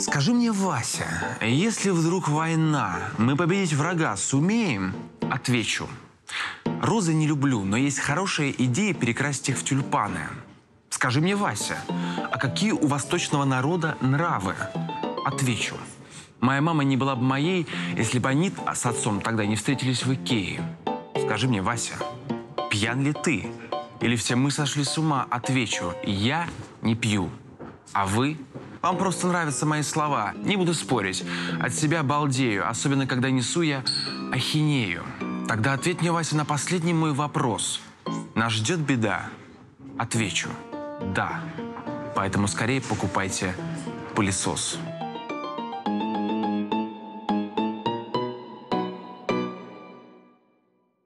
Скажи мне, Вася, если вдруг война, мы победить врага сумеем? Отвечу. Розы не люблю, но есть хорошая идея перекрасить их в тюльпаны. Скажи мне, Вася, а какие у восточного народа нравы? Отвечу. Моя мама не была бы моей, если бы они с отцом тогда не встретились в Икее. Скажи мне, Вася, пьян ли ты? Или все мы сошли с ума? Отвечу. Я не пью. А вы? Вам просто нравятся мои слова. Не буду спорить. От себя балдею, особенно когда несу я ахинею. Тогда ответь мне, Вася, на последний мой вопрос. Нас ждет беда? Отвечу. Да. Поэтому скорее покупайте пылесос.